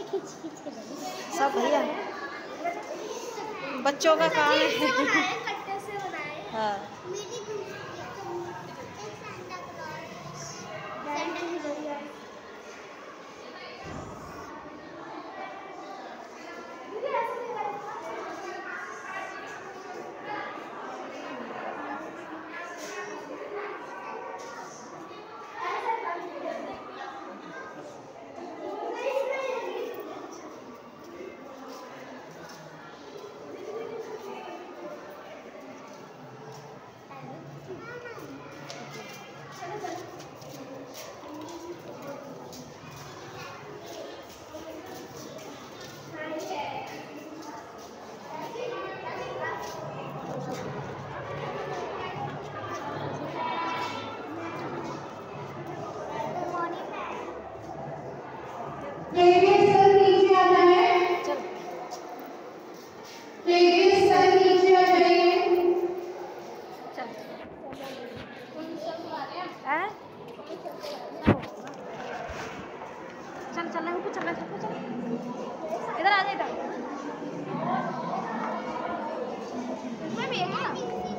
सब भैया बच्चों का काम है। हाँ चल चल ऊपर चल चल इधर आ जा इधर इसमें भी है ना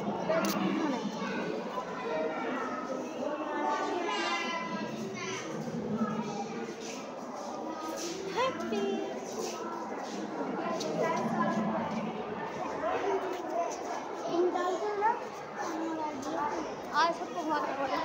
हैप्पी इन डाल दो ना आज सबको बहुत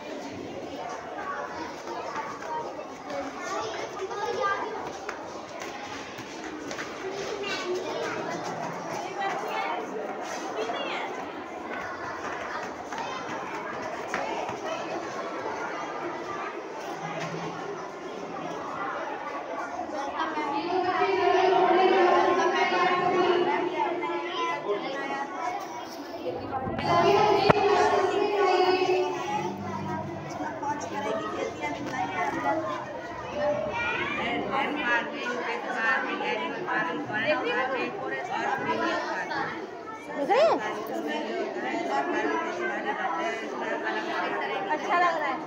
अच्छा लग रहा है।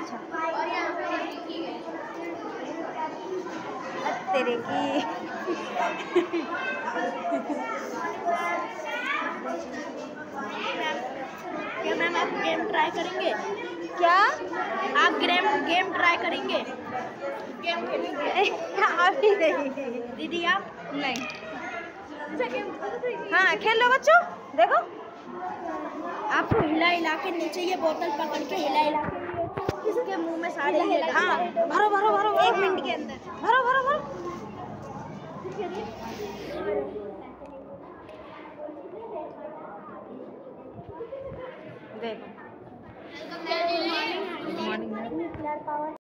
अच्छा तेरे की क्या मैम आप गेम ट्राई करेंगे? क्या आप गेम ट्राई करेंगे? गेम खेलेंगे? अभी नहीं दीदी आप नहीं। हाँ खेल लो बच्चों, देखो आपको हिला के नीचे ये बोतल पकड़ के हिला के इसके मुंह में सारे हाँ भरो भरो भरो 1 मिनट के अंदर भरो भरो भरो देखो।